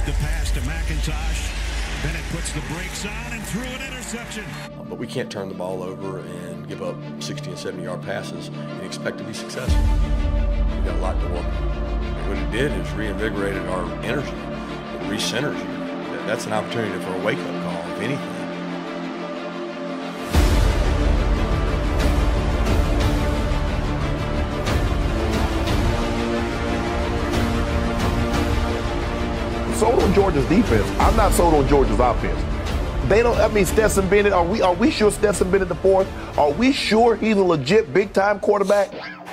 the pass to McIntosh. Bennett puts the brakes on and threw an interception. But we can't turn the ball over and give up 60 and 70-yard passes and expect to be successful. We've got a lot to work on. What it did is reinvigorated our energy. It recenters you. That's an opportunity for a wake-up call, if anything. Sold on Georgia's defense. I'm not sold on Georgia's offense. They don't. I mean, Stetson Bennett. Are we sure Stetson Bennett the fourth? Are we sure he's a legit big time quarterback?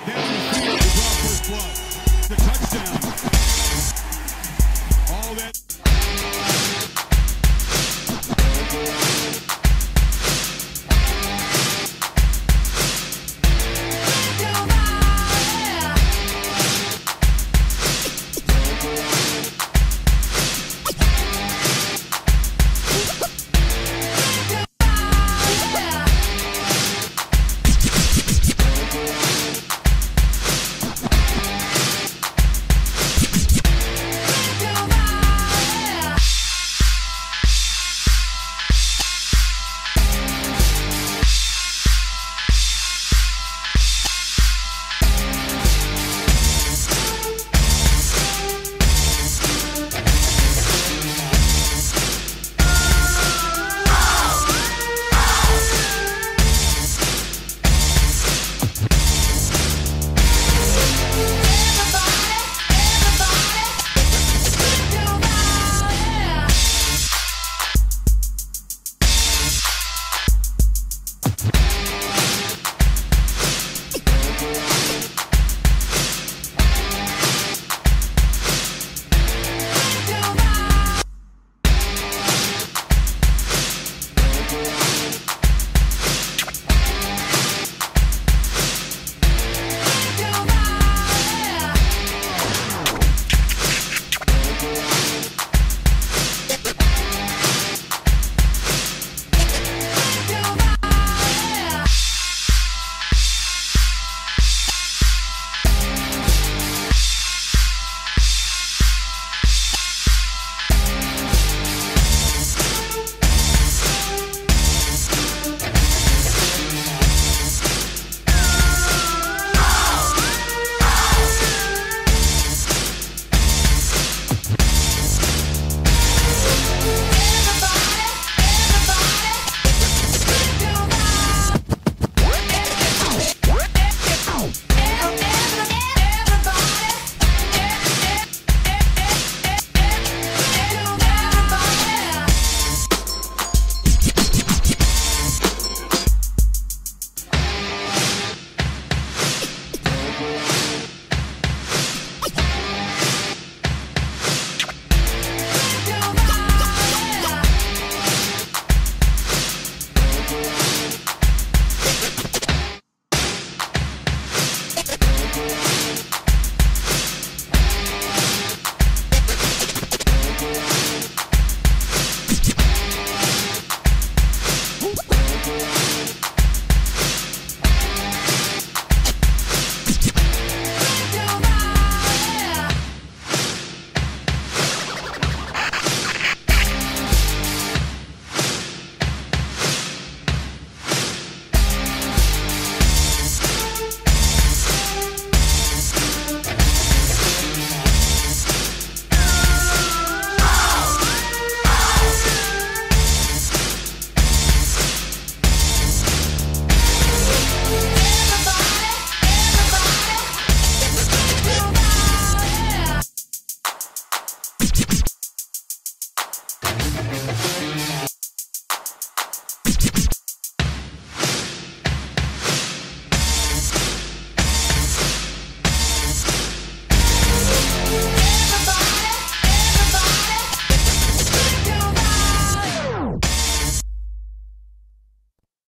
The touchdown. All that.